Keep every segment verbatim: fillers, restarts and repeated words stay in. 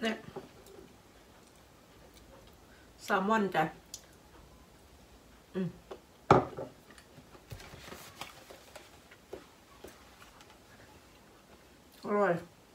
เนี่ยแซลมอนจ้ะอืมอร่อย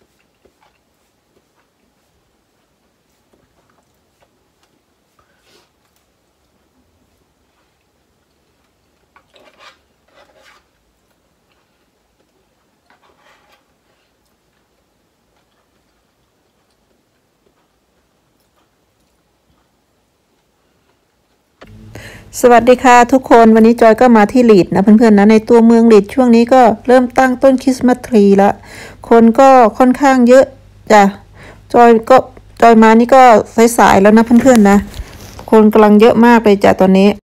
สวัสดีค่ะทุกคนวันนี้จอยก็มาที่ลีดนะเพื่อนๆนะในตัวเมืองลีดช่วงนี้ก็เริ่มตั้งต้นคริสต์มาสทรีแล้วคนก็ค่อนข้างเยอะจ้ะจอยก็จอยมานี่ก็สายๆแล้วนะเพื่อนๆนะคนกำลังเยอะมากเลยจ้ะตอนนี้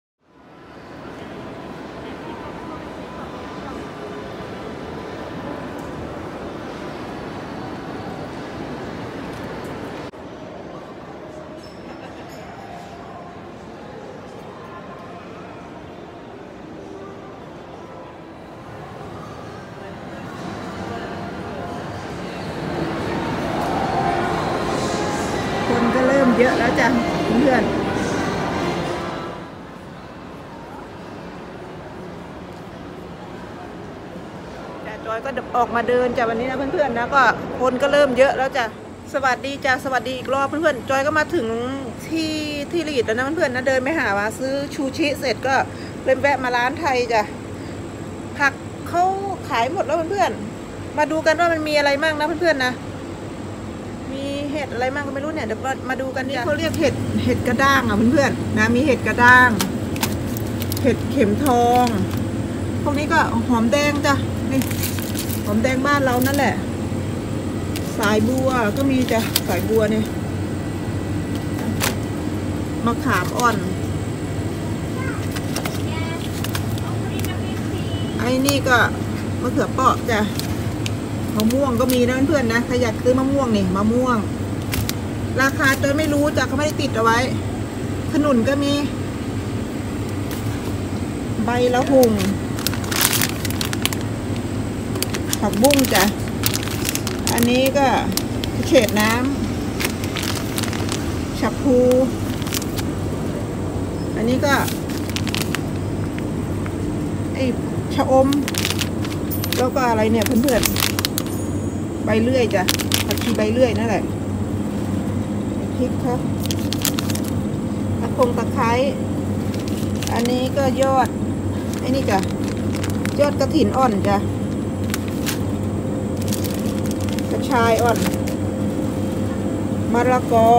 คนก็เริ่มเยอะแล้วจ้ะเพื่อนจ้ะจอยก็ออกมาเดินจ้ะวันนี้นะเพื่อนๆนะก็คนก็เริ่มเยอะแล้วจ้ะสวัสดีจ้ะสวัสดีอีกรอบเพื่อนๆจอยก็มาถึงที่ที่ลีดแล้วนะเพื่อนๆนะเดินไปหาว่าซื้อชูชิเสร็จก็เลยแวะมาร้านไทยจ้ะผักเขาขายหมดแล้วเพื่อนๆมาดูกันว่ามันมีอะไรมั่งนะเพื่อนๆนะมีเห็ดอะไรมั่งก็ไม่รู้เนี่ยเดี๋ยวมาดูกันนี่เขาเรียกเห็ดเห็ดกระด้างอ่ะเพื่อนๆนะมีเห็ดกระด้างเห็ดเข็มทองพวกนี้ก็หอมแดงจ้ะนี่หอมแดงบ้านเรานั่นแหละสายบัวก็มีจ้ะสายบัวเนี่ยมะขามอ่อนไอ้นี่ก็มะเขือเปราะจ้ะมะม่วงก็มีนะเพื่อนๆนะถ้าอยากซื้อมะม่วงนี่มะม่วงราคาจอยไม่รู้จ้ะเขาไม่ได้ติดเอาไว้ขนุนก็มีใบละหุ่งผักบุ้งจ้ะอันนี้ก็เฉดน้ำฉับพลูอันนี้ก็ไอชะอมแล้วก็อะไรเนี่ยเพื่อนๆใบเลื่อยจ้ะผักชีใบเลื่อยนั่นแหละพริกครับตะคงตะไคร้อันนี้ก็ยอดไอ้นี่จ้ะยอดกระถินอ่อนจ้ะกระชายอ่อนมะละกอ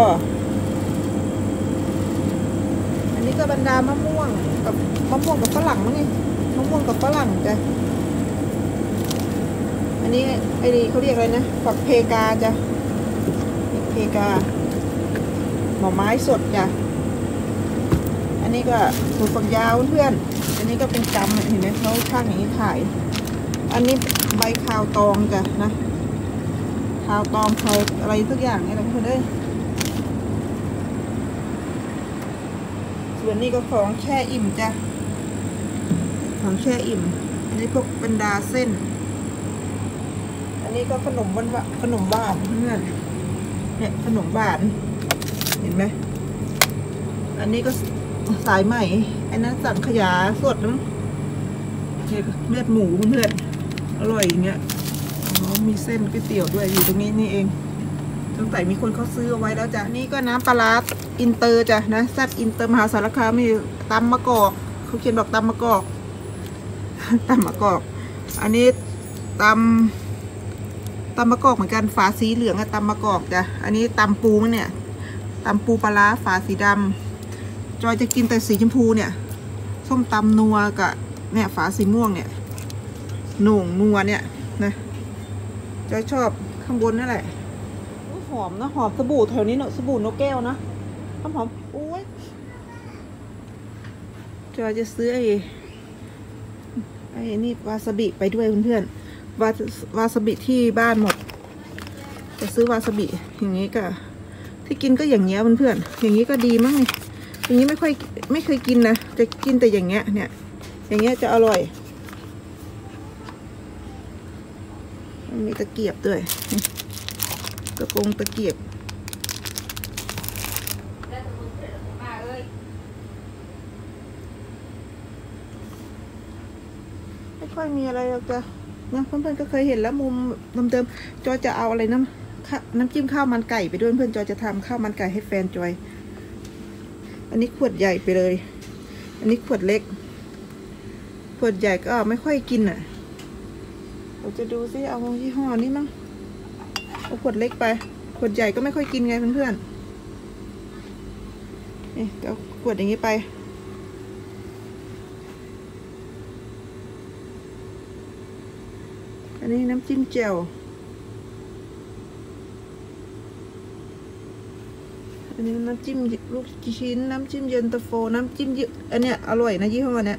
อันนี้ก็บรรดามะม่วงกับมะม่วงกับฝรั่งมั้งนี่มะม่วงกับฝรั่งจ้ะอันนี้ไอ้นี่เขาเรียกอะไรนะฝักเพกาจ้ะเพกาหน่อไม้สดจ้ะอันนี้ก็ถั่วฝักยาวเพื่อนอันนี้ก็เป็นกำเห็นไหมเขาช่างอย่างนี้ขายอันนี้ใบขาวตองจ้ะนะขาวตองเคยอะไรทุกอย่างนี่แหละเพื่อนเอ้ยส่วนนี้ก็ของแช่อิ่มจ้ะของแช่อิ่มอันนี้พวกบรรดาเส้นอันนี้ก็ขนมหวานขนมหวานเพื่อนเนี่ยขนมหวานเห็นไหมอันนี้ก็สายใหม่อันนั้นสั่งขยาสดนะเลือดหมูเพื่อนอร่อยอย่างเงี้ยอ๋อมีเส้นก๋วยเตี๋ยวด้วยอยู่ตรงนี้นี่เองตั้งแต่มีคนเขาซื้อเอาไว้แล้วจ้ะนี่ก็น้ำปลาอินเตอร์จ้ะนะแซ่บอินเตอร์มหาสารคามมีตำมะกอกเขาเขียนบอกตำมะกอกตำมะกอกอันนี้ตำตำมะกอกเหมือนกันฝาสีเหลืองกับตำมะกอกจ้ะอันนี้ตำปูเนี่ยตำปูปลาฝาสีดำจอยจะกินแต่สีชมพูเนี่ยส้มตำนัวกับเนี่ยฝาสีม่วงเนี่ยหน่งนัวเนี่ยนะจอยชอบข้างบนนั่นแหละหอมนะหอมสบู่แถวนี้เนอะสบู่นกแก้วนะหอมหอมโอ้ยจอยจะซื้อไอ้ไอ้นี่วาซาบิไปด้วยเพื่อนๆวาวาซาบิที่บ้านหมดจะซื้อวาซาบิอย่างนี้ก็ที่กินก็อย่างเงี้ยเพื่อนๆอย่างนี้ก็ดีมั้งนี่อย่างนี้ไม่ค่อยไม่เคยกินนะจะกินแต่อย่างเงี้ยเนี่ยอย่างเงี้ยจะอร่อยมีตะเกียบด้วยกระโปรงตะเกียบค่อยมีอะไรหรอกจ้ะนะเพื่อนๆก็เคยเห็นแล้วมุมเดิมๆจอยจะเอาอะไรน้ำน้ำจิ้มข้าวมันไก่ไปด้วยเพื่อนจอยจะทำข้าวมันไก่ให้แฟนจอยอันนี้ขวดใหญ่ไปเลยอันนี้ขวดเล็กขวดใหญ่ก็ไม่ค่อยกินอ่ะเราจะดูซิเอายี่ห้อนี้มั้งเอาขวดเล็กไปขวดใหญ่ก็ไม่ค่อยกินไงเพื่อนๆนี่เอาขวดอย่างนี้ไปอันนี้น้ำจิ้มแจ่วอันนี้น้ำจิ้มลูกชิ้นน้ำจิ้มเย็นตาโฟน้ำจิ้มอันเนี้ยอร่อยนะยี่ห้อเนี้ย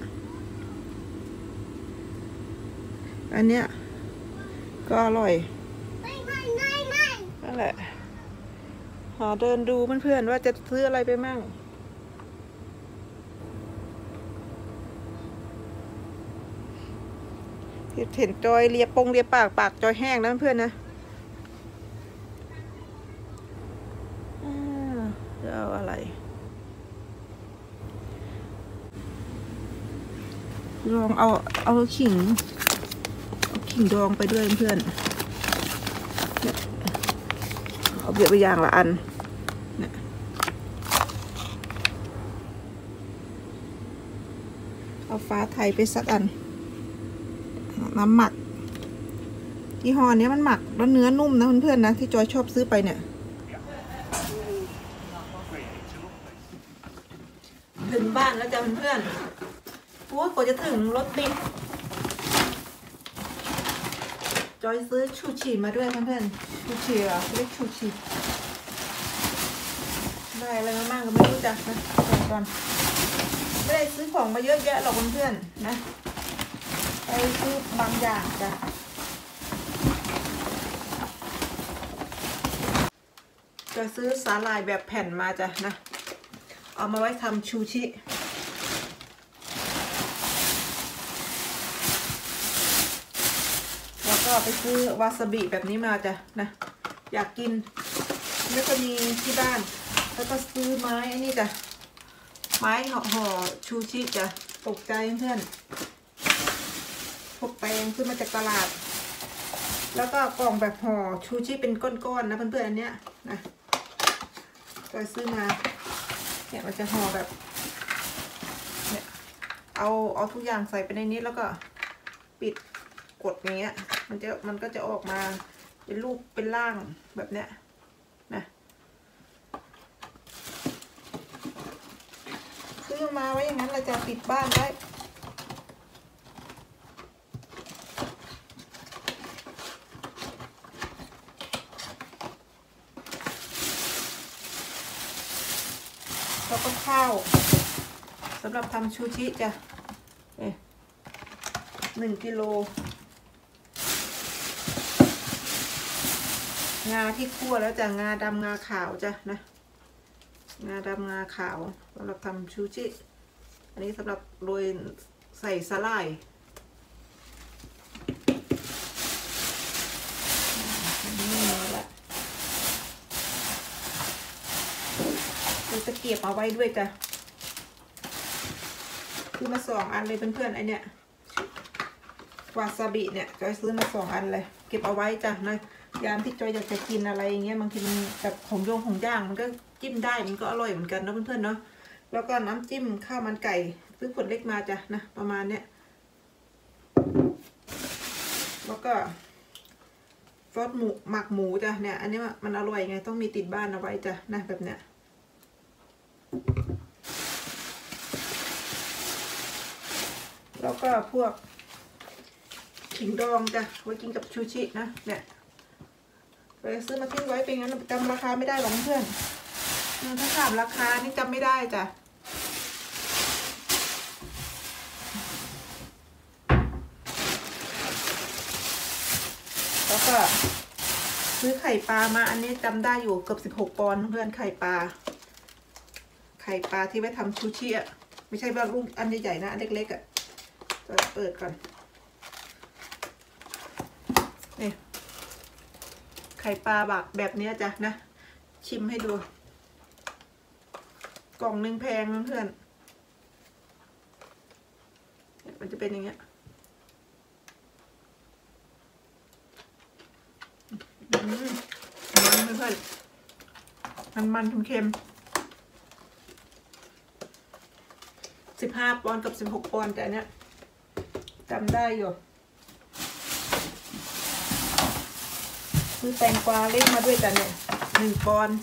อันเนี้ยก็อร่อยนั่นแหละหาเดินดูเพื่อนๆว่าจะซื้ออะไรไปมั่งเห็นจอยเลียปงเลียปากปากจอยแห้งนะเพื่อนนะจะเอาอะไรลองเอาเอาขิงเอาขิงดองไปด้วยเพื่อนเอาเบียดไปอย่างละอันเอาฟ้าไทยไปสักอันน้ำหมักยี่ห้อนี้มันหมักแล้วเนื้อนุ่มนะเพื่อนๆนะที่จอยชอบซื้อไปเนี่ยถึงบ้านแล้วจ้ะเพื่อนๆโอ้กว่าจะถึงรถติดจอยซื้อชูชีมาด้วยเพื่อนๆชูชีเหรอเรียกชูชีได้อะไรมาบ้างก็ไม่รู้จักนะก่อนไม่ได้ซื้อของมาเยอะแยะหรอกเพื่อนๆนะไปซื้อบางอย่างจ้ะจะซื้อสาหร่ายแบบแผ่นมาจ้ะนะเอามาไว้ทำชูชิแล้วก็ไปซื้อวาซาบิแบบนี้มาจ้ะนะอยากกินแล้วก็มีที่บ้านแล้วก็ซื้อไม้นี่จ้ะไม้ห่อห่อชูชิจ้ะตกใจเพื่อนพวกแปงซื้อมาจากตลาดแล้วก็กล่องแบบห่อชูชิเป็นก้อนๆนะเพื่อนๆอันเนี้ยนะก็ซื้อมาเนี่ยมันจะห่อแบบเนี่ยเอาเอาทุกอย่างใส่ไปในนี้แล้วก็ปิดกดอย่างเงี้ยมันจะมันก็จะออกมาเป็นรูปเป็นร่างแบบเนี้ยนะซื้อมาไว้อย่างนั้นเราจะปิดบ้านไว้แล้วก็ข้าวสำหรับทำชูชิจ้ะหนึ่งกิโลงาที่คั่วแล้วจ้ะงาดำงาขาวจ้ะนะงาดำงาขาวสำหรับทำชูชิอันนี้สำหรับโรยใส่สาหร่ายตะเกียบเอาไว้ด้วยจ้ะคือมาสองอันเลยเพื่อนๆไอเนี้ยวาซาบิเนี่ยจอยซื้อมาสองอันเลยเก็บเอาไว้จ้ะนะยามที่จอยอยากจะกินอะไรอย่างเงี้ยบางทีมันแบบของโยงของย่างมันก็จิ้มได้มันก็อร่อยเหมือนกันนะเพื่อนๆเนาะแล้วก็น้ำจิ้มข้าวมันไก่ซื้อขวดเล็กมาจ้ะนะประมาณเนี้ยแล้วก็ซอสหมูหมักหมูจ้ะเนี่ยอันนี้มันอร่อยไงต้องมีติดบ้านเอาไว้จ้ะนะแบบเนี้ยแล้วก็พวกขิงดองจ้ะไว้กินกับชูชินะเนี่ยไปซื้อมาทิ้งไว้เป็นงั้นจำราคาไม่ได้หรอกเพื่อนถ้าถามราคานี่จำไม่ได้จ้ะแล้วก็ซื้อไข่ปลามาอันนี้จำได้อยู่เกือบสิบหกปอนด์เพื่อนไข่ปลาไข่ปลาที่ไว้ทำชูชิอ่ะไม่ใช่ว่าลูกอันใหญ่ๆนะอันเล็กๆอ่ะจะเปิดก่อนนี่ไข่ปลาบักแบบนี้จ้ะนะชิมให้ดูกล่องหนึ่งแพงเพื่อนมันจะเป็นอย่างเงี้ยอืมมันเพื่อนมันมันเค็มสิบห้าปอนด์กับสิบหกปอนด์แต่เนี้ยจำได้อยู่ซื้อแตงกวาเล็กมาด้วยกันเนี่ยหนึ่งปอนด์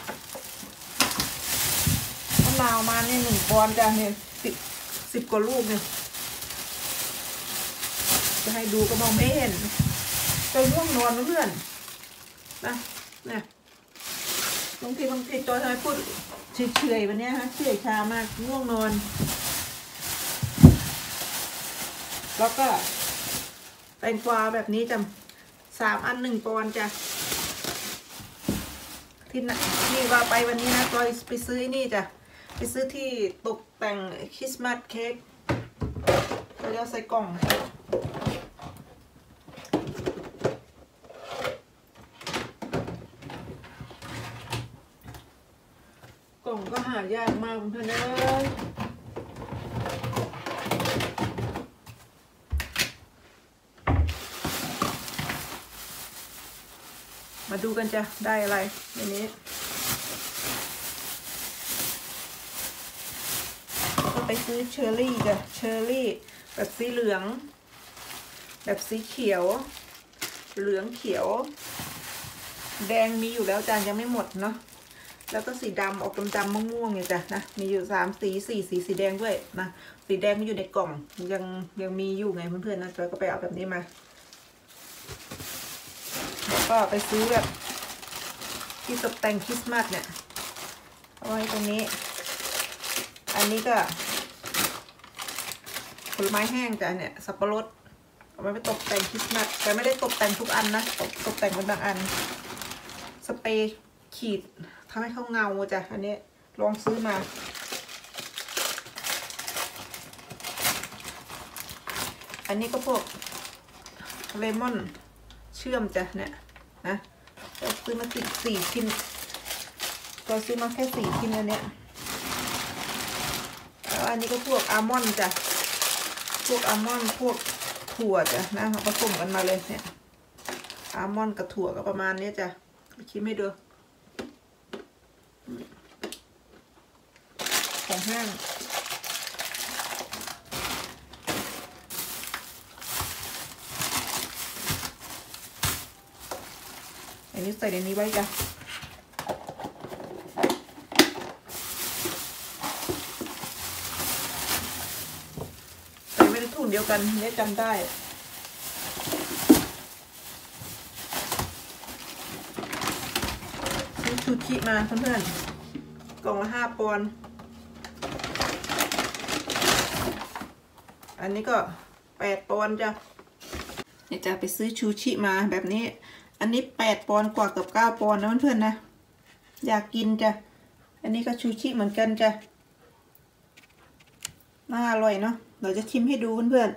มะนาวมาเนี่ยหนึ่งปอนด์จ้ะเนี่ยสิบสิบกว่าลูกเนี่ยจะให้ดูก็มองไม่เห็นจะง่วงนอนเพื่อนนะเนี่ยบางทีบางทีจอยทำไมพูดเฉยๆวันนี้ฮะเฉยชามากง่วงนอนแล้วก็แตงกวาแบบนี้จะสามอันหนึ่งปอนด์จ้ะที่นี่ว่าไปวันนี้นะจอยไปซื้อนี่จ้ะไปซื้อที่ตกแต่งคริสต์มาสเค้กเราจะใส่กล่องกล่องก็หายากมากเพื่อนเอ้ยมาดูกันจ้ะได้อะไรในนี้ก็ไปซื้อเชอร์รี่จ้ะเชอร์รี่แบบสีเหลืองแบบสีเขียวเหลืองเขียวแดงมีอยู่แล้วจานยังไม่หมดเนาะแล้วก็สีดำออกดำๆม่วงๆไงจ้ะนะมีอยู่สามสีสี่สีสีแดงด้วยนะสีแดงมันอยู่ในกล่องยังยังมีอยู่ไงเพื่อนๆนะจอยก็ไปเอาแบบนี้มาแล้วก็ไปซื้อแบบที่ตกแต่งคริสต์มาสเนี่ยเอาไว้ตรงนี้อันนี้ก็ผลไม้แห้งจ้ะเนี่ยสับปะรดเอาไว้ไปตกแต่งคริสต์มาสแต่ไม่ได้ตกแต่งทุกอันนะตกตกแต่งเป็นบางอันสเปรย์ขีดทำให้เขาเงาจ้ะอันนี้ลองซื้อมาอันนี้ก็พวกเลมอนเชื่อมจ้ะเนี่ยนะก็ซื้อมาสิบสี่ชิ้นก็ซื้อมาแค่สี่ชิ้นอันเนี้ยแล้วอันนี้ก็พวกอัลมอนด์จ้ะพวกอัลมอนด์พวกถั่วจ้ะนะผสมกันมาเลยเนี่ยอัลมอนด์กับถั่วก็ประมาณนี้จ้ะชิมให้ดูของแห้งอันนี้ใส่ในนี้ไว้จ้ะใส่ไว้ในถุงเดียวกันเนี่ยจำได้ซื้อชูชิมาเพื่อนๆกล่องละห้าปอนด์อันนี้ก็แปดปอนด์จ้ะเนี่ยจะไปซื้อชูชิมาแบบนี้อันนี้แปดปอนด์กว่ากับเก้าปอนด์นะเพื่อนๆนะอยากกินจ้ะอันนี้ก็ชูชิเหมือนกันจ้ะน่าอร่อยเนาะเราจะชิมให้ดูเพื่อน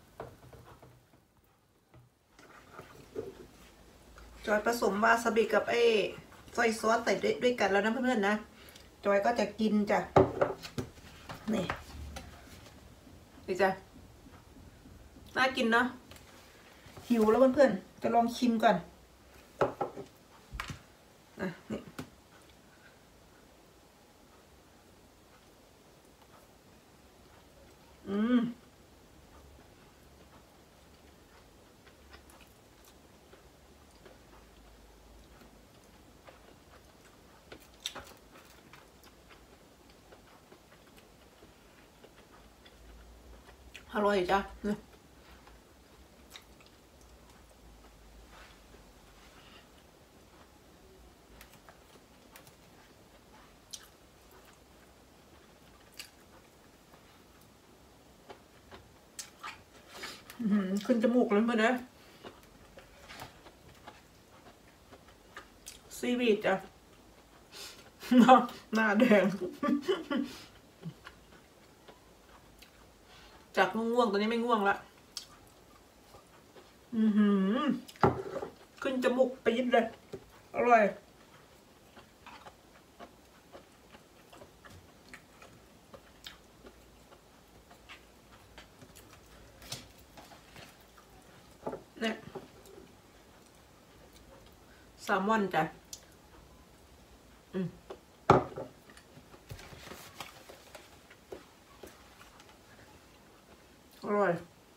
ๆจอยผสมวาซาบิกับไอ้ซอยซอสใส่ด้วยด้วยกันแล้วนะเพื่อนๆนะจอยก็จะกินจ้ะนี่ดีจ้ะน่ากินเนาะหิวแล้วเพื่อนๆจะลองชิมก่อนอ่ะนี่อืมอร่อยจ้ะเนี่ยขึ้นจมูกเลยเพื่อนนะซีวีดจ้ะหน้าแดงจากง่วงๆตอนนี้ไม่ง่วงละอือหือขึ้นจมูกไปยิบเลยอร่อยเนี่ยแซลมอนจ้ะอืมอร่อย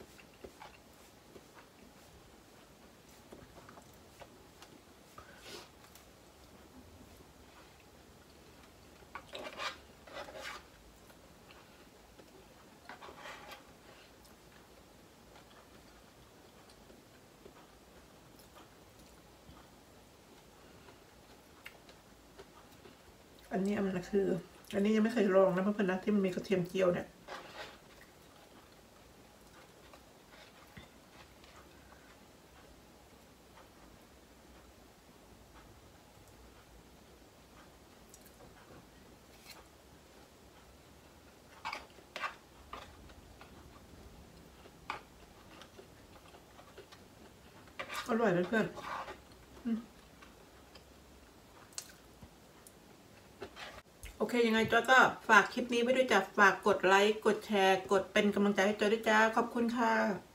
อันนี้มันคืออันนี้ยังไม่เคยลองนะเพื่อนๆนะที่มันมีกระเทียมเจียวเนี่ยอร่อยเพื่อนๆโอเคยังไงจอยก็ฝากคลิปนี้ไว้ด้วยจ้ะฝากกดไลค์กดแชร์กดเป็นกำลังใจให้จอยด้วยจ้าขอบคุณค่ะ